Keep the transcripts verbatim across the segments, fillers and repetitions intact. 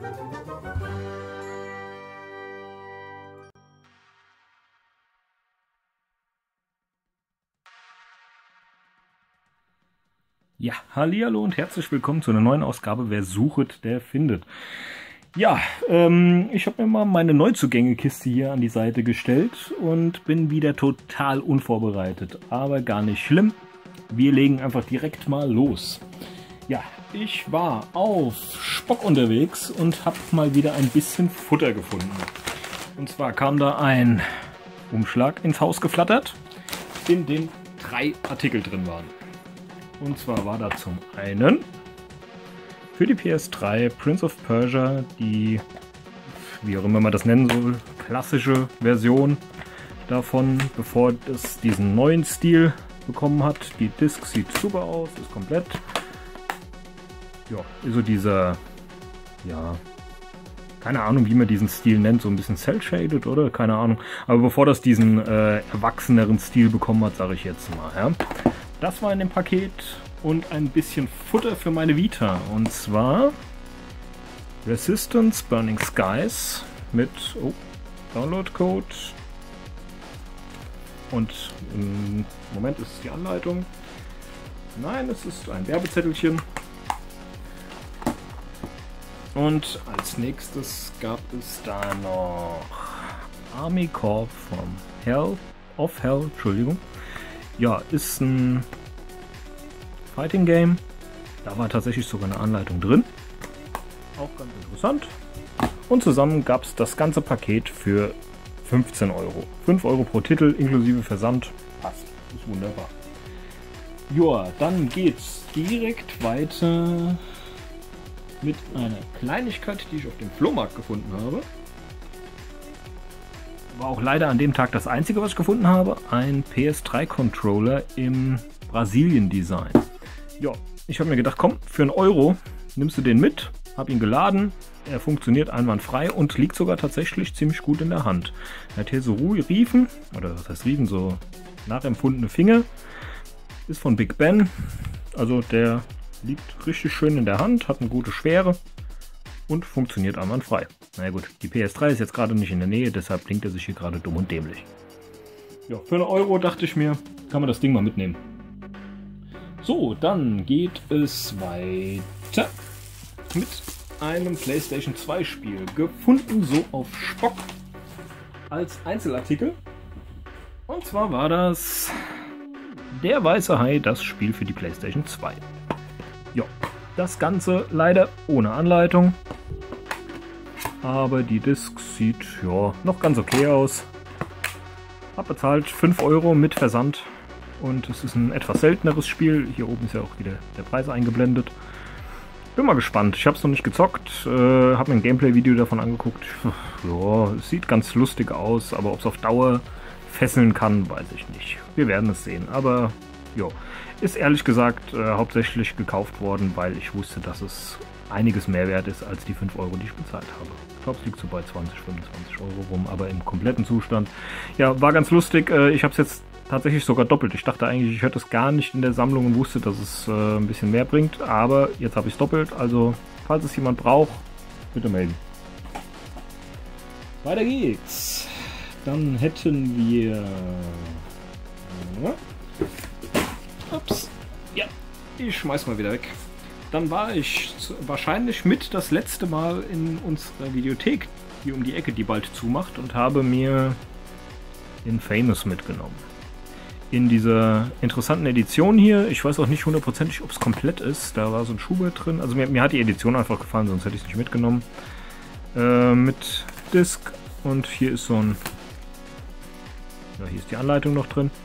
Ja, hallihallo und herzlich willkommen zu einer neuen Ausgabe Wer suchet, der findet. Ja, ähm, ich habe mir mal meine Neuzugänge-Kiste hier an die Seite gestellt und bin wieder total unvorbereitet. Aber gar nicht schlimm, wir legen einfach direkt mal los. Ja, ich war auf Spock unterwegs und habe mal wieder ein bisschen Futter gefunden. Und zwar kam da ein Umschlag ins Haus geflattert, in dem drei Artikel drin waren. Und zwar war da zum einen für die P S drei Prince of Persia die, wie auch immer man das nennen soll, klassische Version davon, bevor es diesen neuen Stil bekommen hat. Die Disc sieht super aus, ist komplett. Ja, ist so dieser, ja, keine Ahnung, wie man diesen Stil nennt, so ein bisschen cel-shaded, oder? Keine Ahnung. Aber bevor das diesen äh, erwachseneren Stil bekommen hat, sage ich jetzt mal, ja. Das war in dem Paket und ein bisschen Futter für meine Vita. Und zwar Resistance Burning Skies mit oh, Download-Code. Und im Moment ist es die Anleitung. Nein, es ist ein Werbezettelchen. Und als nächstes gab es da noch Army Corps from Hell, of Hell, Entschuldigung. Ja, ist ein Fighting Game. Da war tatsächlich sogar eine Anleitung drin. Auch ganz interessant. Und zusammen gab es das ganze Paket für fünfzehn Euro. fünf Euro pro Titel inklusive Versand. Passt. Ist wunderbar. Joa, dann geht's direkt weiter mit einer Kleinigkeit, die ich auf dem Flohmarkt gefunden habe. War auch leider an dem Tag das einzige, was ich gefunden habe. Ein P S drei Controller im Brasilien-Design. Ja, ich habe mir gedacht, komm, für einen Euro nimmst du den mit. Habe ihn geladen. Er funktioniert einwandfrei und liegt sogar tatsächlich ziemlich gut in der Hand. Er hat hier so Riefen, oder was heißt Riefen, so nachempfundene Finger. Ist von Big Ben. Also der liegt richtig schön in der Hand, hat eine gute Schwere. Und funktioniert einwandfrei. Na ja gut, die P S drei ist jetzt gerade nicht in der Nähe, deshalb klingt er sich hier gerade dumm und dämlich. Ja, für einen Euro dachte ich mir, kann man das Ding mal mitnehmen. So, dann geht es weiter mit einem PlayStation zwei Spiel. Gefunden so auf Spock als Einzelartikel. Und zwar war das Der Weiße Hai, das Spiel für die PlayStation zwei. Ja. Das Ganze leider ohne Anleitung, aber die Disc sieht ja noch ganz okay aus. Hab bezahlt fünf Euro mit Versand und es ist ein etwas selteneres Spiel. Hier oben ist ja auch wieder der Preis eingeblendet. Bin mal gespannt. Ich habe es noch nicht gezockt, äh, habe mir ein Gameplay-Video davon angeguckt. Ja, es sieht ganz lustig aus, aber ob es auf Dauer fesseln kann, weiß ich nicht. Wir werden es sehen, aber ja. Ist ehrlich gesagt äh, hauptsächlich gekauft worden, weil ich wusste, dass es einiges mehr wert ist als die fünf Euro, die ich bezahlt habe. Ich glaube, es liegt so bei zwanzig, fünfundzwanzig Euro rum, aber im kompletten Zustand. Ja, war ganz lustig. Äh, ich habe es jetzt tatsächlich sogar doppelt. Ich dachte eigentlich, ich hätte es gar nicht in der Sammlung und wusste, dass es äh, ein bisschen mehr bringt. Aber jetzt habe ich es doppelt. Also, falls es jemand braucht, bitte melden. Weiter geht's. Dann hätten wir... Ja. Ups. Ja, ich schmeiß mal wieder weg. Dann war ich wahrscheinlich mit das letzte Mal in unserer Videothek, die um die Ecke, die bald zumacht, und habe mir Infamous mitgenommen. In dieser interessanten Edition hier, ich weiß auch nicht hundertprozentig, ob es komplett ist, da war so ein Schubert drin. Also mir, mir hat die Edition einfach gefallen, sonst hätte ich es nicht mitgenommen. Äh, mit Disc und hier ist so ein... Ja, hier ist die Anleitung noch drin.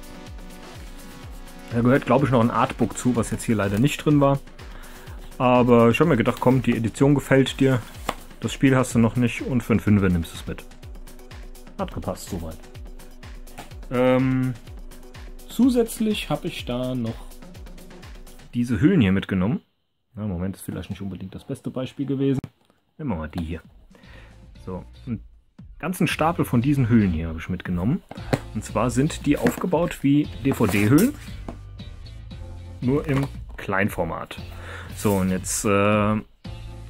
Da gehört, glaube ich, noch ein Artbook zu, was jetzt hier leider nicht drin war. Aber ich habe mir gedacht, komm, die Edition gefällt dir. Das Spiel hast du noch nicht und für einen Fünfer nimmst du es mit. Hat gepasst, soweit. Ähm, zusätzlich habe ich da noch diese Hüllen hier mitgenommen. Na, Moment, ist vielleicht nicht unbedingt das beste Beispiel gewesen. Nehmen wir mal die hier. So, einen ganzen Stapel von diesen Hüllen hier habe ich mitgenommen. Und zwar sind die aufgebaut wie D V D-Hüllen. Nur im Kleinformat. So, und jetzt äh,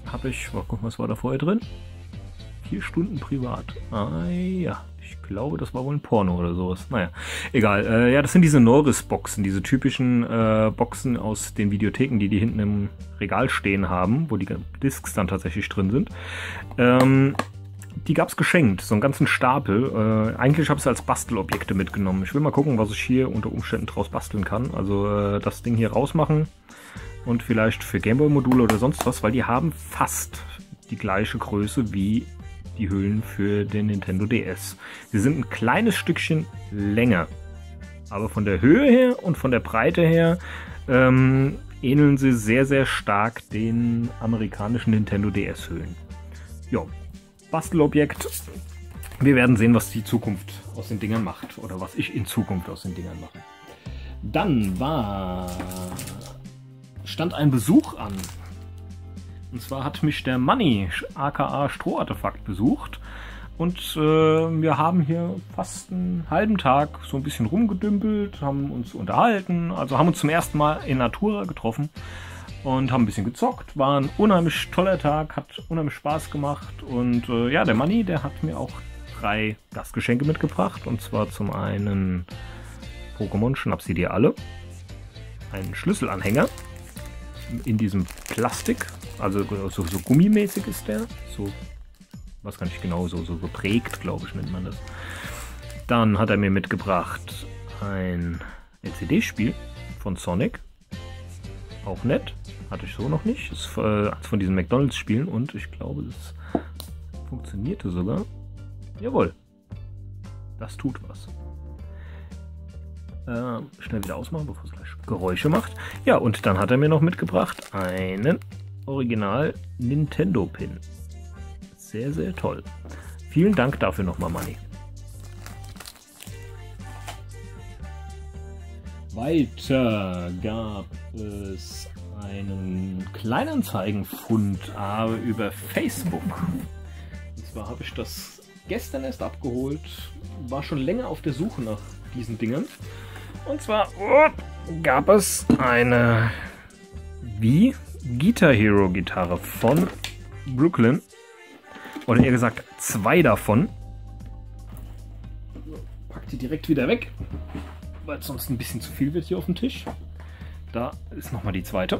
habe ich, mal gucken, was war da vorher drin? Vier Stunden privat. Ah ja, ich glaube, das war wohl ein Porno oder sowas. Naja, egal. Äh, ja, das sind diese Norris-Boxen, diese typischen äh, Boxen aus den Videotheken, die die hinten im Regal stehen haben, wo die Discs dann tatsächlich drin sind. Ähm, die gab es geschenkt, so einen ganzen Stapel. Äh, eigentlich habe ich es als Bastelobjekte mitgenommen. Ich will mal gucken, was ich hier unter Umständen draus basteln kann. Also äh, das Ding hier rausmachen und vielleicht für Gameboy-Module oder sonst was, weil die haben fast die gleiche Größe wie die Hüllen für den Nintendo D S. Sie sind ein kleines Stückchen länger, aber von der Höhe her und von der Breite her ähm, ähneln sie sehr, sehr stark den amerikanischen Nintendo D S-Hüllen. Ja, Bastelobjekt. Wir werden sehen, was die Zukunft aus den Dingern macht oder was ich in Zukunft aus den Dingern mache. Dann war stand ein Besuch an. Und zwar hat mich der Manni, aka Strohartefakt, besucht. Und äh, wir haben hier fast einen halben Tag so ein bisschen rumgedümpelt, haben uns unterhalten, also haben uns zum ersten Mal in Natura getroffen und haben ein bisschen gezockt. War ein unheimlich toller Tag, hat unheimlich Spaß gemacht. Und äh, ja, der Manni, der hat mir auch drei Gastgeschenke mitgebracht. Und zwar zum einen Pokémon Schnaps sie dir alle, einen Schlüsselanhänger in diesem Plastik, also so, so gummimäßig ist der, so, was kann ich genau, so, so geprägt, glaube ich, nennt man das. Dann hat er mir mitgebracht ein L C D-Spiel von Sonic, auch nett, hatte ich so noch nicht, ist äh, von diesen McDonalds-Spielen und ich glaube, das funktionierte sogar. Jawohl, das tut was. Äh, schnell wieder ausmachen, bevor es gleich Geräusche macht. Ja, und dann hat er mir noch mitgebracht einen Original Nintendo Pin. Sehr, sehr toll. Vielen Dank dafür nochmal, Manni. Weiter gab es einen Kleinanzeigenfund aber über Facebook. Und zwar habe ich das gestern erst abgeholt, war schon länger auf der Suche nach diesen Dingern. Und zwar oh, gab es eine wie Guitar Hero Gitarre von Brooklyn. Oder eher gesagt zwei davon. Pack die direkt wieder weg, weil es sonst ein bisschen zu viel wird hier auf dem Tisch. Da ist nochmal die zweite.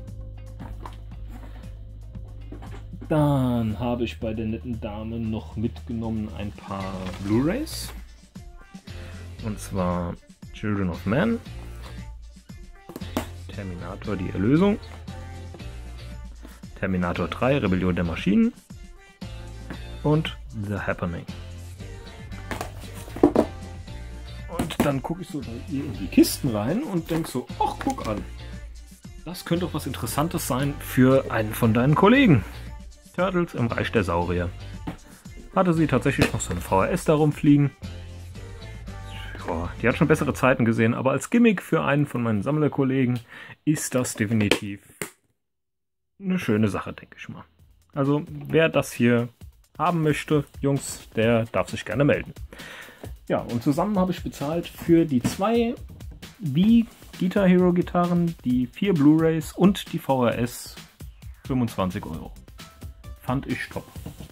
Dann habe ich bei der netten Dame noch mitgenommen ein paar Blu-rays. Und zwar Children of Man, Terminator die Erlösung, Terminator drei Rebellion der Maschinen und The Happening. Und dann gucke ich so hier in die Kisten rein und denke so, ach guck an, das könnte doch was Interessantes sein für einen von deinen Kollegen. Turtles im Reich der Saurier. Hatte sie tatsächlich noch so eine V H S da rumfliegen. Die hat schon bessere Zeiten gesehen, aber als Gimmick für einen von meinen Sammlerkollegen ist das definitiv eine schöne Sache, denke ich mal. Also wer das hier haben möchte, Jungs, der darf sich gerne melden. Ja, und zusammen habe ich bezahlt für die zwei Wii Guitar Hero Gitarren, die vier Blu-rays und die V H S fünfundzwanzig Euro. Fand ich top.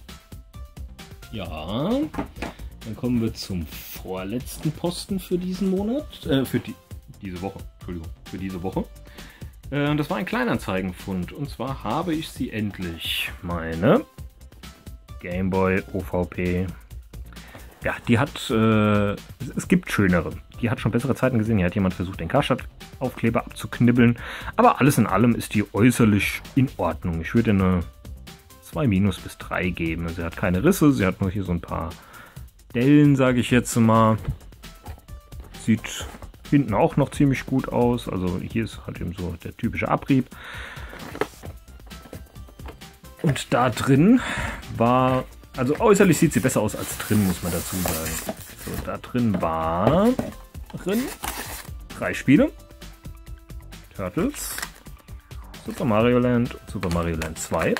Ja, dann kommen wir zum vorletzten Posten für diesen Monat, äh, für die, diese Woche, Entschuldigung, für diese Woche. Äh, das war ein Kleinanzeigenfund und zwar habe ich sie endlich, meine Game Boy O V P. Ja, die hat, äh, es gibt schönere. Die hat schon bessere Zeiten gesehen. Hier hat jemand versucht, den Karstadt-Aufkleber abzuknibbeln. Aber alles in allem ist die äußerlich in Ordnung. Ich würde eine zwei minus bis drei geben. Sie hat keine Risse, sie hat nur hier so ein paar Dellen, sage ich jetzt mal. Sieht hinten auch noch ziemlich gut aus. Also hier ist halt eben so der typische Abrieb. Und da drin war, also äußerlich sieht sie besser aus als drin, muss man dazu sagen. So, da drin war drin drei Spiele. Turtles, Super Mario Land und Super Mario Land zwei.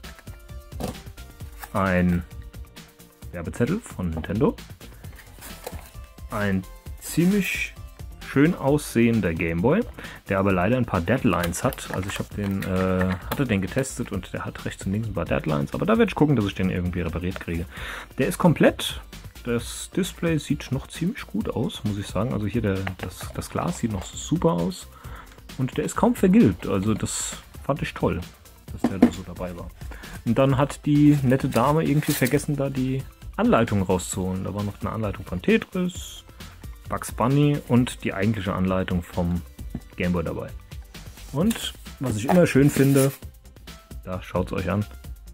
Ein Werbezettel von Nintendo. Ein ziemlich schön aussehender Game Boy. der aber leider ein paar Deadlines hat. Also ich habe den, äh, hatte den getestet und der hat rechts und links ein paar Deadlines, aber da werde ich gucken, dass ich den irgendwie repariert kriege. Der ist komplett. Das Display sieht noch ziemlich gut aus, muss ich sagen. Also hier der, das, das Glas sieht noch super aus und der ist kaum vergilbt. Also das fand ich toll, dass der da so dabei war. Und dann hat die nette Dame irgendwie vergessen, da die Anleitung rauszuholen. Da war noch eine Anleitung von Tetris, Bugs Bunny und die eigentliche Anleitung vom Game Boy dabei. Und was ich immer schön finde, da schaut es euch an,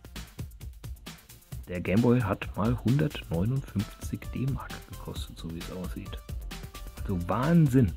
der Game Boy hat mal hundertneunundfünfzig D-Mark gekostet, so wie es aussieht. Also Wahnsinn.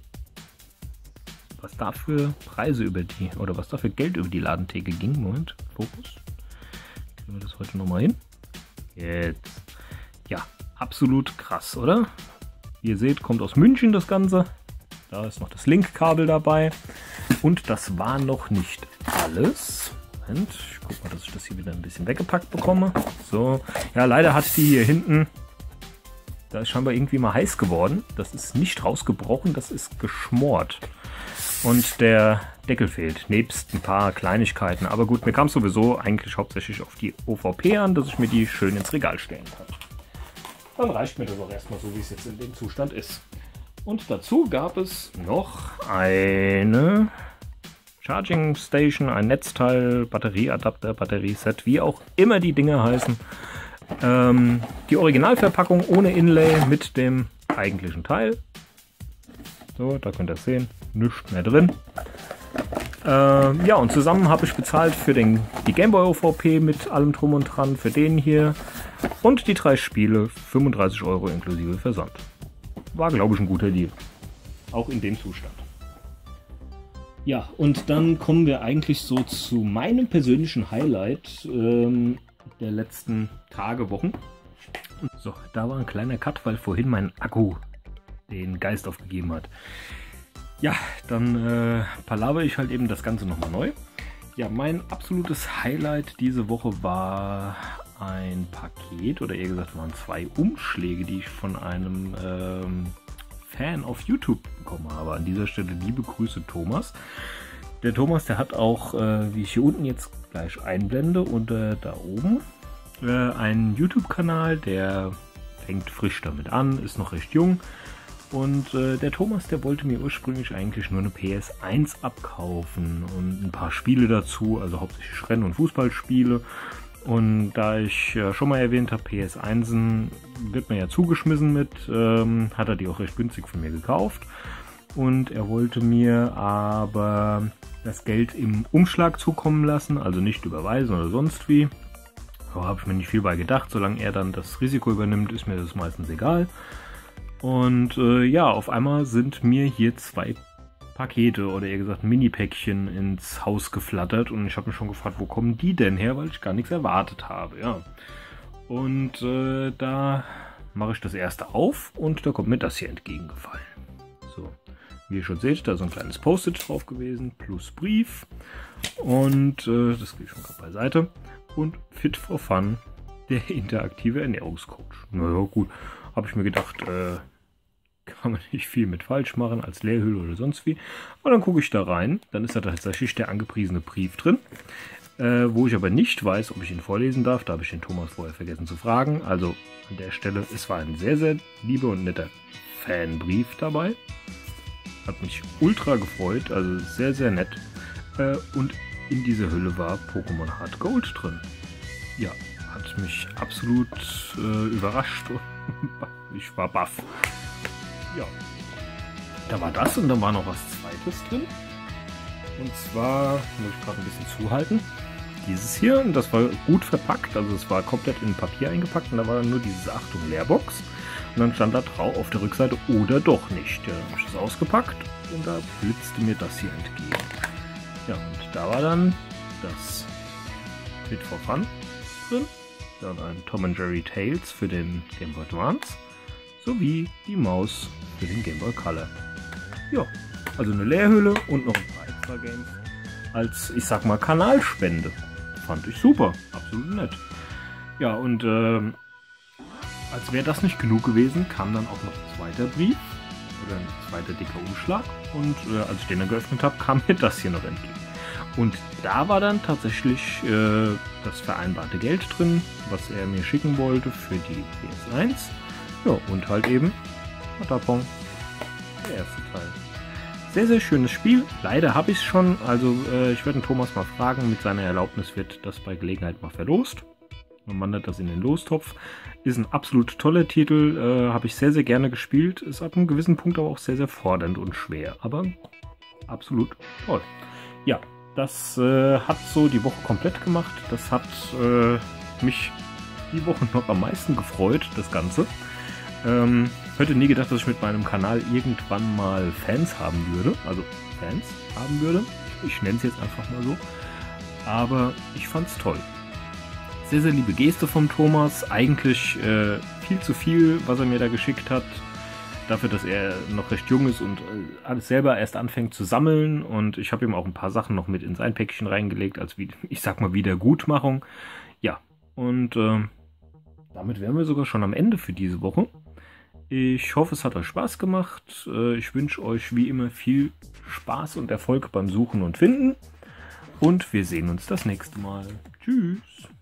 Was da für Preise über die, oder was da für Geld über die Ladentheke ging. Moment, Fokus. Kriegen wir das heute nochmal hin? Jetzt. Ja, absolut krass, oder? Wie ihr seht, kommt aus München das Ganze. Da ist noch das Link-Kabel dabei. Und das war noch nicht alles. Moment, ich guck mal, dass ich das hier wieder ein bisschen weggepackt bekomme. So, ja, leider hat die hier hinten, da ist scheinbar irgendwie mal heiß geworden. Das ist nicht rausgebrochen, das ist geschmort. Und der Deckel fehlt, nebst ein paar Kleinigkeiten. Aber gut, mir kam es sowieso eigentlich hauptsächlich auf die O V P an, dass ich mir die schön ins Regal stellen kann. Dann reicht mir das auch erstmal so, wie es jetzt in dem Zustand ist. Und dazu gab es noch eine Charging Station, ein Netzteil, Batterieadapter, Batterieset, wie auch immer die Dinge heißen. Ähm, die Originalverpackung ohne Inlay mit dem eigentlichen Teil. So, da könnt ihr es sehen, nichts mehr drin. Ähm, ja, und zusammen habe ich bezahlt für den, die Game Boy O V P mit allem drum und dran, für den hier. Und die drei Spiele, fünfunddreißig Euro inklusive Versand. War, glaube ich, ein guter Deal. Auch in dem Zustand. Ja, und dann kommen wir eigentlich so zu meinem persönlichen Highlight ähm, der letzten Tage, Wochen. So, da war ein kleiner Cut, weil vorhin mein Akku den Geist aufgegeben hat. Ja, dann äh, palaver ich halt eben das Ganze nochmal neu. Ja, mein absolutes Highlight diese Woche war ein Paket, oder eher gesagt waren zwei Umschläge, die ich von einem ähm, Fan auf YouTube bekommen habe. An dieser Stelle liebe Grüße, Thomas. Der Thomas, der hat auch, äh, wie ich hier unten jetzt gleich einblende, und äh, da oben äh, einen YouTube-Kanal, der fängt frisch damit an, ist noch recht jung. Und äh, der Thomas, der wollte mir ursprünglich eigentlich nur eine P S eins abkaufen und ein paar Spiele dazu, also hauptsächlich Renn- und Fußballspiele. Und da ich äh, schon mal erwähnt habe, P S eins wird mir ja zugeschmissen mit, ähm, hat er die auch recht günstig von mir gekauft. Und er wollte mir aber das Geld im Umschlag zukommen lassen, also nicht überweisen oder sonst wie. Da habe ich mir nicht viel bei gedacht, solange er dann das Risiko übernimmt, ist mir das meistens egal. Und äh, ja, auf einmal sind mir hier zwei Pakete oder eher gesagt Mini-Päckchen ins Haus geflattert und ich habe mich schon gefragt, wo kommen die denn her, weil ich gar nichts erwartet habe. Ja. Und äh, da mache ich das erste auf und da kommt mir das hier entgegengefallen. So, wie ihr schon seht, da ist so ein kleines Post-it drauf gewesen, plus Brief und äh, das geht schon gerade beiseite. Und Fit for Fun, der interaktive Ernährungscoach. Naja, gut. Habe ich mir gedacht, äh, kann man nicht viel mit falsch machen als Leerhülle oder sonst wie. Aber dann gucke ich da rein, dann ist da tatsächlich der angepriesene Brief drin, äh, wo ich aber nicht weiß, ob ich ihn vorlesen darf. Da habe ich den Thomas vorher vergessen zu fragen. Also an der Stelle, es war ein sehr, sehr lieber und netter Fanbrief dabei. Hat mich ultra gefreut, also sehr, sehr nett. Äh, und in dieser Hülle war Pokémon Hard Gold drin. Ja, hat mich absolut äh, überrascht. Ich war baff. Ja, da war das und dann war noch was Zweites drin. Und zwar, muss ich gerade ein bisschen zuhalten, dieses hier, und das war gut verpackt, also es war komplett in Papier eingepackt und da war dann nur diese Achtung Leerbox. Und dann stand da drauf auf der Rückseite oder doch nicht. Ja, dann habe ich das ausgepackt und da blitzte mir das hier entgegen. Ja, und da war dann das Fit for Fun drin. Dann ein Tom and Jerry Tales für den Game Boy Advance sowie die Maus für den Game Boy Color. Ja, also eine Leerhülle und noch ein paar extra Games als, ich sag mal, Kanalspende. Fand ich super, absolut nett. Ja, und ähm, als wäre das nicht genug gewesen, kam dann auch noch ein zweiter Brief. oder ein zweiter dicker Umschlag. Und äh, als ich den dann geöffnet habe, kam mir das hier noch entgegen. Und da war dann tatsächlich äh, das vereinbarte Geld drin, was er mir schicken wollte für die P S eins. Ja, und halt eben Patapon, der erste Teil. Sehr, sehr schönes Spiel. Leider habe ich es schon. Also äh, ich werde den Thomas mal fragen. Mit seiner Erlaubnis wird das bei Gelegenheit mal verlost. Man wandert das in den Lostopf. Ist ein absolut toller Titel. Äh, habe ich sehr, sehr gerne gespielt. Ist ab einem gewissen Punkt aber auch sehr, sehr fordernd und schwer. Aber absolut toll. Ja, das äh, hat so die Woche komplett gemacht. Das hat äh, mich die Woche noch am meisten gefreut, das Ganze. Ähm, hätte nie gedacht, dass ich mit meinem Kanal irgendwann mal Fans haben würde. Also Fans haben würde. Ich nenne es jetzt einfach mal so. Aber ich fand's toll. Sehr, sehr liebe Geste vom Thomas. Eigentlich äh, viel zu viel, was er mir da geschickt hat. Dafür, dass er noch recht jung ist und äh, alles selber erst anfängt zu sammeln. Und ich habe ihm auch ein paar Sachen noch mit in sein Päckchen reingelegt, als, wie, ich sag mal, Wiedergutmachung. Ja, und äh, damit wären wir sogar schon am Ende für diese Woche. Ich hoffe, es hat euch Spaß gemacht. Ich wünsche euch wie immer viel Spaß und Erfolg beim Suchen und Finden. Und wir sehen uns das nächste Mal. Tschüss.